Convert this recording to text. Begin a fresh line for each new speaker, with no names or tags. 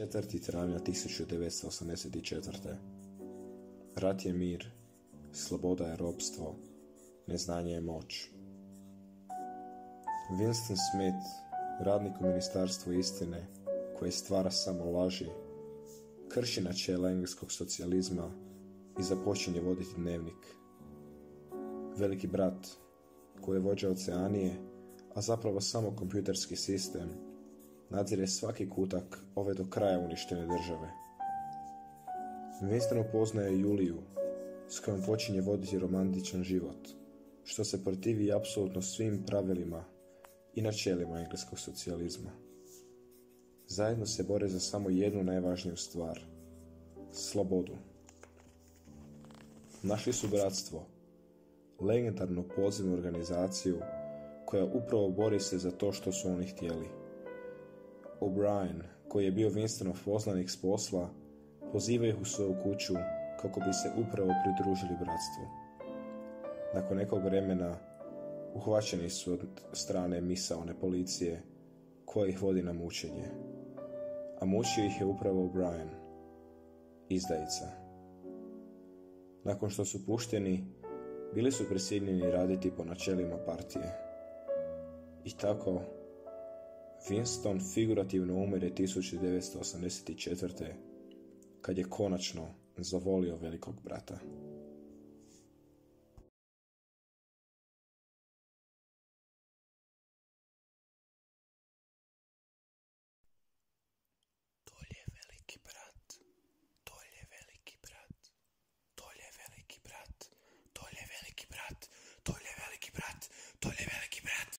4. travnja 1984. Rat je mir, sloboda je ropstvo, neznanje je moć. Winston Smith, radnik u Ministarstvu istine, koji stvara samo laži, krši načela engleskog socijalizma i započinje voditi dnevnik. Veliki brat, koji je vođa Oceanije, a zapravo samo kompjuterski sistem, nadzire svaki kutak ove do kraja uništene države. Winston upoznaje Juliju, s kojom počinje voditi romantičan život, što se protivi apsolutno svim pravilima i načelima engleskog socijalizma. Zajedno se bore za samo jednu najvažniju stvar – slobodu. Našli su bratstvo, legendarnu pozivnu organizaciju koja upravo bori se za to što su oni htjeli. O'Brien, koji je bio Winstonov poznanik s posla, poziva ih u svoju kuću kako bi se upravo pridružili bratstvu. Nakon nekog vremena uhvaćeni su od strane misaone policije koja ih vodi na mučenje. A mučio ih je upravo O'Brien, izdajica. Nakon što su pušteni, bili su prisiljeni raditi po načelima partije. I tako, Winston figurativno umire 1984. kad je konačno zavolio velikog brata.